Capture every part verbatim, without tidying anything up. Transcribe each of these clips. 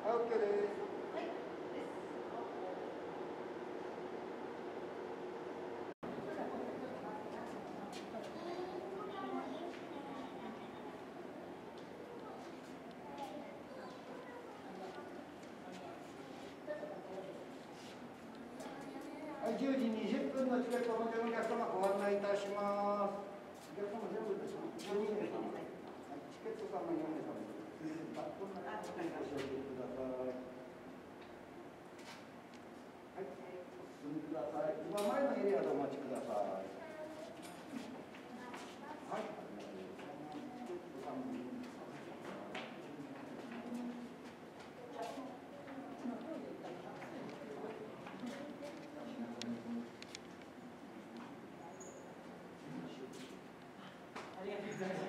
はい、オッケーです。はい、じゅうじにじゅっぷんのチケットをお持ちのお客様ご案内いたします。お客様全部ですか？じゅうにめい様。はい、チケット様よんめい様です。あ、こんな感じでご紹介ください。はい、お進みください。今前のエリアでお待ちください。はい。ありがとうございます。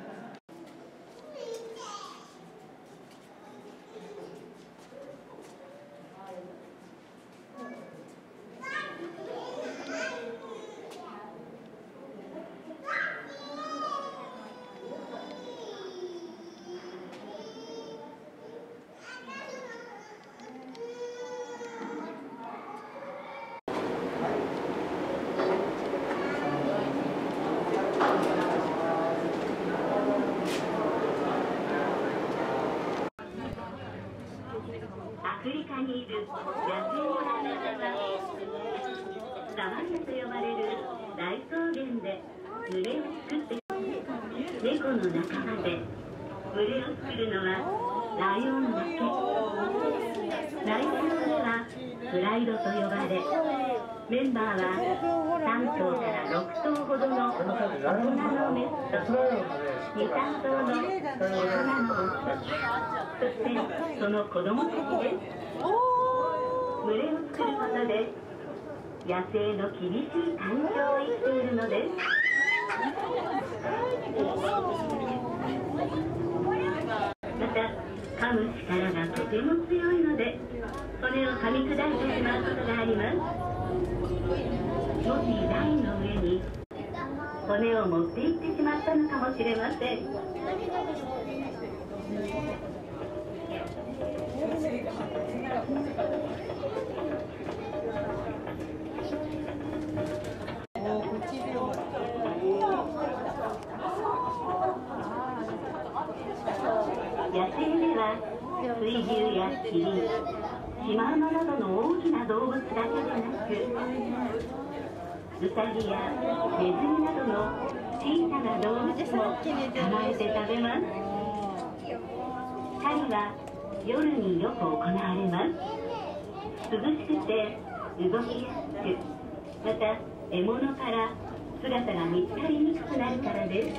アフリカにいる野生のライオンはサバンナと呼ばれる大草原で群れを作って猫の仲間で群れを作るのはライオンだけ。ライオンの群れはプライドと呼ばれ、メンバーはさんとうからろくとうほどの大人のメスとに、さんとうの大人のオス、そしてその子供たちです。群れを作ることで野生の厳しい環境を生きているのです。また噛む力がとても強いので骨を噛み砕いてしまうことがあります。もし台の上に骨を持っていってしまったのかもしれません。野生では水牛やキリン、シマウマなどの大きな動物だけでなく、ウサギやネズミなどの小さな動物も捕まえて食べます。狩りは夜によく行われます。涼しくて動きやすく、また獲物から姿が見つかりにくくなるからです。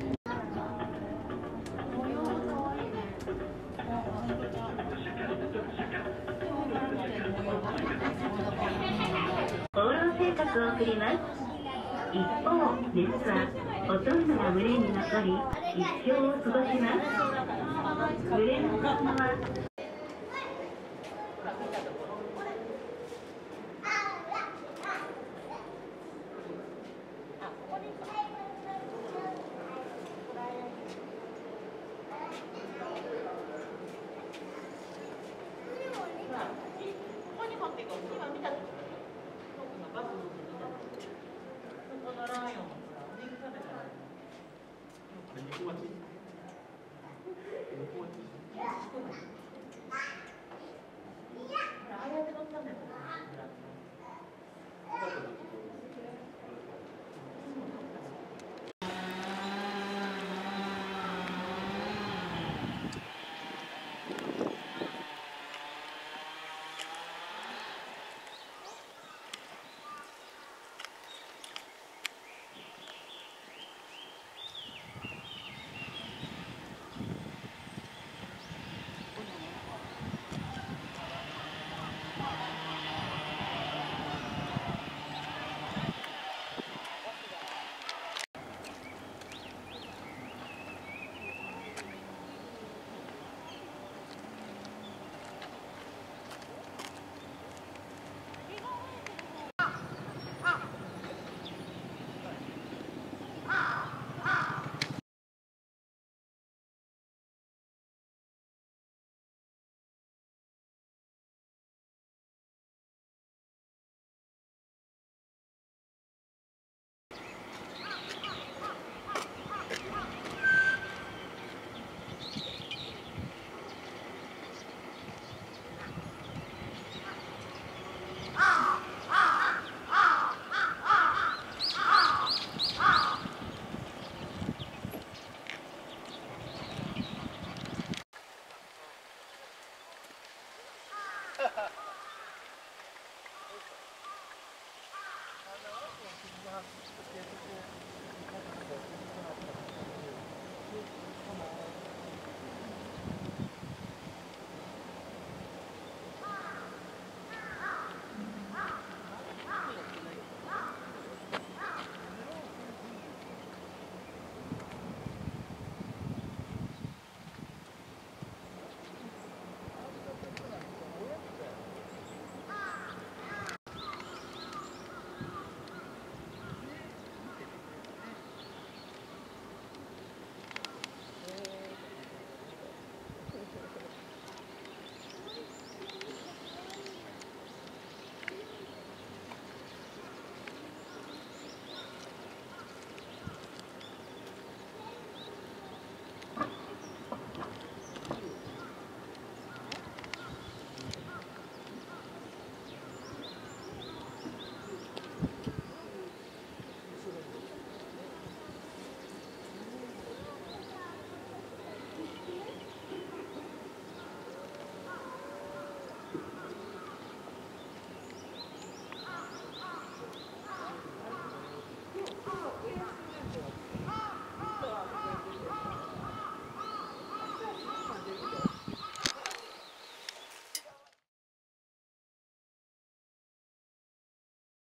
放浪生活を送ります。一方、メスはほとんどが群れに残り一生を過ごします。群れの子供は肉待ち肉待ち